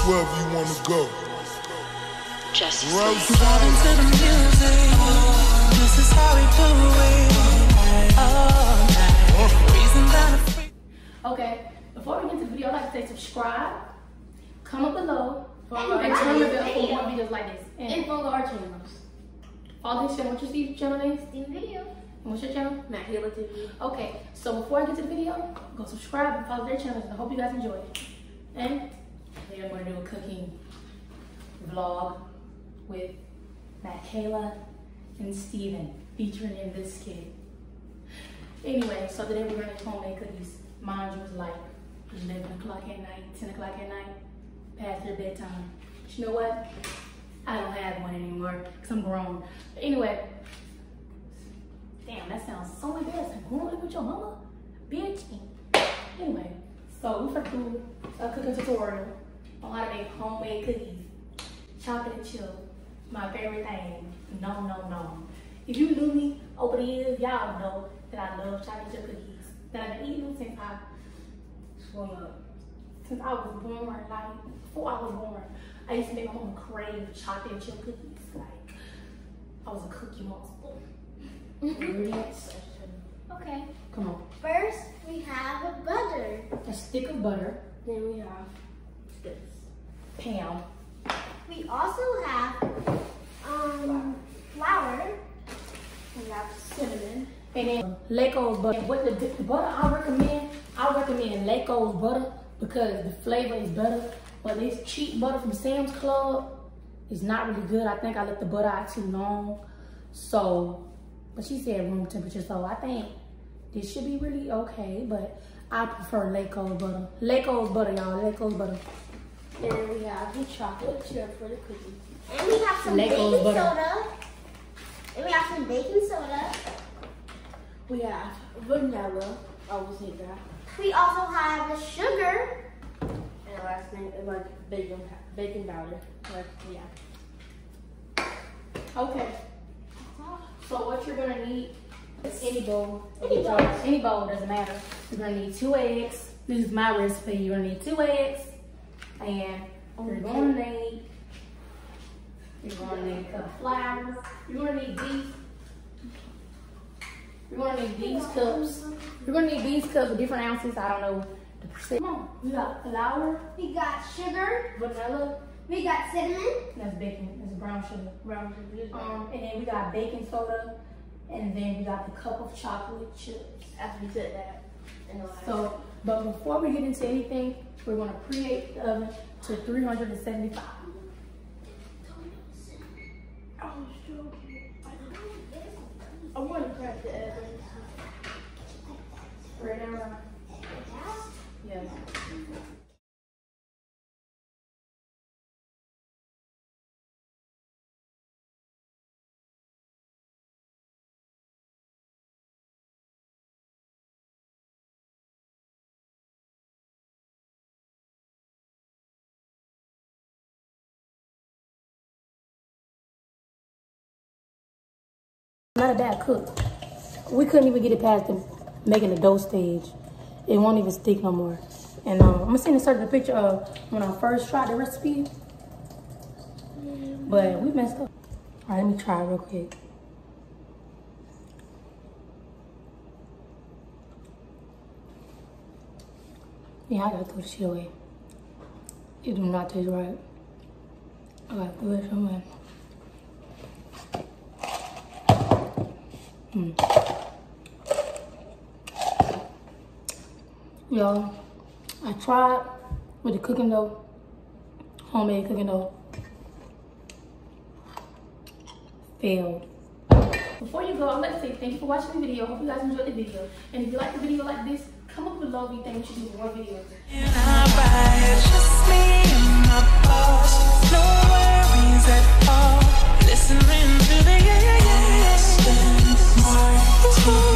wherever you wanna go. Just Vibing to the music. This is how we do it. All night. Reason down the free. Okay, before we get to the video, I'd like to say subscribe, comment below, and turn the bell for more videos like this. And follow our channels. Follow his channel. What's your Steve's channel name? Steven Video. And what's your channel? Matt Hila TV. Okay, so before I get to the video, go subscribe and follow their channels. I hope you guys enjoy it. And today I'm going to do a cooking vlog with Matt, Kayla, and Steven featuring in this skit. Anyway, so today we're going to homemade cookies. Mine was like 11 o'clock at night, 10 o'clock at night, past their bedtime. But you know what? I don't have one anymore because I'm grown. But anyway, damn, that sounds so embarrassing. Growing up with your mama, bitch. Anyway, so we're gonna do a cooking tutorial on how to make homemade cookies. Chocolate chip, my favorite thing. No. If you knew me over the years, y'all know that I love chocolate chip cookies. That I've been eating since I swung up. Since I was born, like before I was born, I used to make my mom crave chocolate chip cookies. Like I was a cookie monster. Ingredients. Okay. Come on. First, we have a butter. A stick of butter. Then we have this. Pound. We also have flour. We have cinnamon. And then Laco's butter. What the butter I recommend Laco's butter because the flavor is better. But this cheap butter from Sam's Club is not really good. I think I left the butter out too long. So, but she said room temperature, so I think this should be really okay. But I prefer Laco's butter. Laco's butter, y'all. Laco's butter. And then we have the chocolate chip for the cookies. And we have some Laco's baking butter. soda. And we have some baking soda. We have vanilla. I will say that. We also have the sugar. And the last name is like bacon powder. Like, yeah. Okay. So what you're gonna need is any bowl. Any bowl. Doesn't matter. You're gonna need 2 eggs. This is my recipe. You're gonna need 2 eggs. And you're gonna need a cup of flour. You're gonna need these. You're gonna need these cups. You're gonna need these cups with different ounces. I don't know the percent. Come on. We got flour. We got sugar. Vanilla. We got cinnamon. That's baking. That's brown sugar. And then we got baking soda. And then we got the cup of chocolate chips. After we said that. So, but before we get into anything, we're gonna preheat the oven to 375. I want to crack the egg. Right now. Yeah. Not a bad cook. We couldn't even get it past the making the dough stage. It won't even stick no more. And I'm gonna send a picture of when I first tried the recipe. But we messed up. All right, let me try it real quick. Yeah, I gotta throw the shit away. It do not taste right. I gotta throw it somewhere. Y'all, I tried with the cooking dough, homemade cooking dough. Failed. Before you go, I'd like to say thank you for watching the video. Hope you guys enjoyed the video. And if you like the video like this, comment below if you think we should do more videos. Just me and my boss. No worries at all. Listening to the